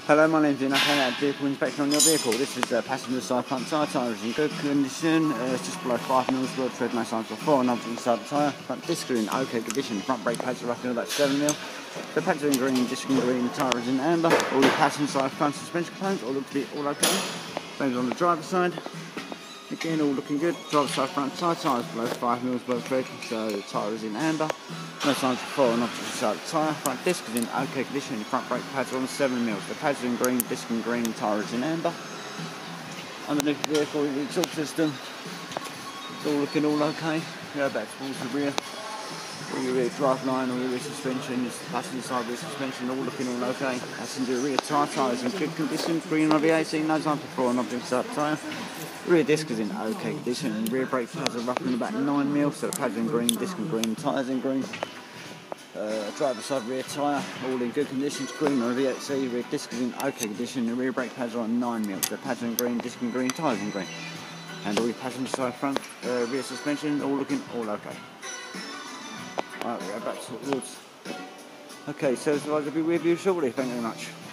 Hello, my name's Ian. I carry out vehicle inspection on your vehicle. This is passenger side front tyre. Tyre is in good condition. It's just below 5 mils. Road tread no signs of 4 knobs inside the tyre. Front discs are in OK condition. Front brake pads are roughly about 7 mil. The pads are in green, disc in green, tyre is in amber. All the passenger side front suspension components all look to be all okay. Same on the driver's side. Again, all looking good. Driver's side front tyre is below 5 mils below tread, so the tyre is in amber. No signs of 4 knobs inside the tyre. Front disc is in OK condition. The front brake pads are on 7 mils. The pads are in green, disc in green, tyre is in amber. Underneath the vehicle, the exhaust system, it's all looking all okay. Go back towards the rear. All your rear drive line, all your rear suspension, the passenger side rear suspension, all looking all okay. Passenger rear tyre is in good condition. Green on the AC, no signs of 4 knobs inside the tyre. Rear disc is in OK condition, and rear brake pads are roughly about 9 mils, so the pads in green, disc in green, tyres in green. Driver side rear tyre, all in good condition. Green on the VXC, rear disc is in OK condition, the rear brake pads are on 9 mils, the pads are in green, disc in green, tyres in green. And all your passenger side front rear suspension, all looking all okay. Alright, we'll go back towards. Okay, so I'll be with you shortly, thank you very much.